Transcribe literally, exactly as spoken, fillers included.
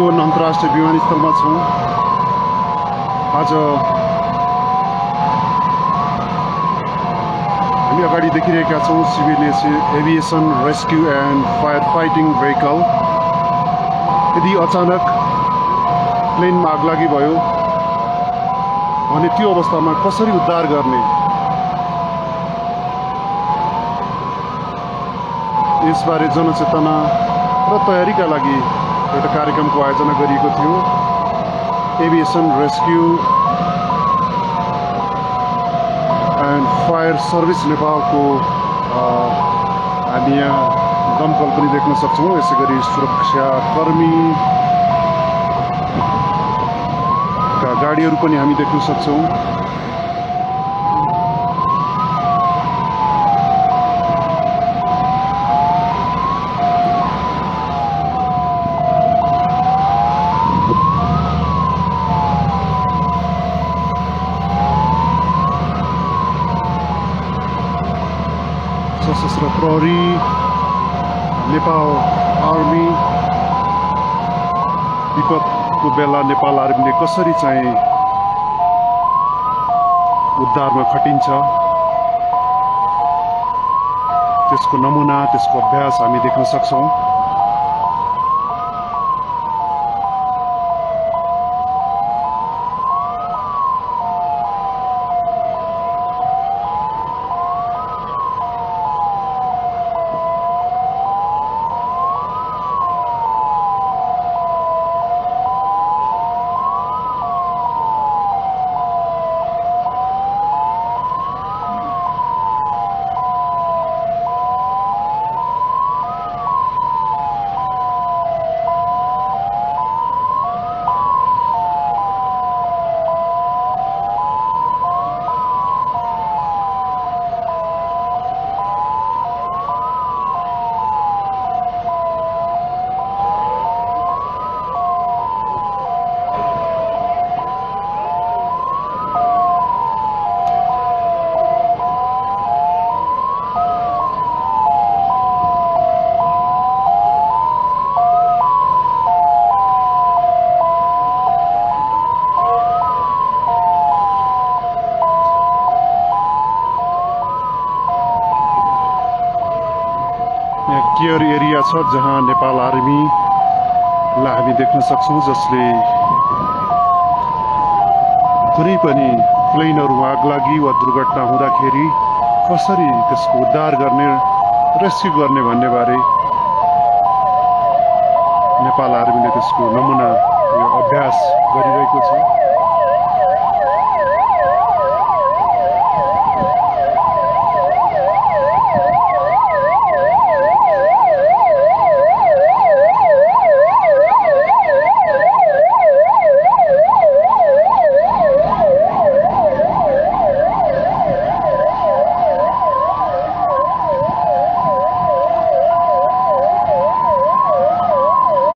चितवन अन्तर्राष्ट्रिय विमानस्थलमा छौँ। आज हामी अगाडि देखिरहेका छौँ civil aviation rescue and fire fighting vehicle. यदि अचानक प्लेनमा आगलागी भयो भने त्यो अवस्थामा कसरी उद्धार गर्ने, यसबारे जनचेतना र तयारीका लागि एउटा कार्यक्रमको आयोजना गरिएको थियो। Aviation rescue and fire service नेपालको हामी यहाँ दमकल पनि देख्न सक्छौँ। यसै गरी सुरक्षाकर्मीका गाडीहरू पनि हामी देख्न सक्छौँ। सशस्त्र प्रहरी, नेपाल आर्मी, विपदको बेला नेपाल आर्मीले कसरी चाहिँ उद्धारमा खटिन्छ त्यसको नमुना, त्यसको अभ्यास हामी देख्न सक्छौँ। केयर एरिया छ जहाँ नेपाल आर्मीलाई हामी देख्न सक्छौँ, जसले कुनै पनि प्लेनहरूमा आगलागी वा दुर्घटना हुँदाखेरि कसरी त्यसको उद्धार गर्ने, रेस्क्यु गर्ने भन्ने बारे नेपाल आर्मीले त्यसको नमुना अभ्यास गरिरहेको छ।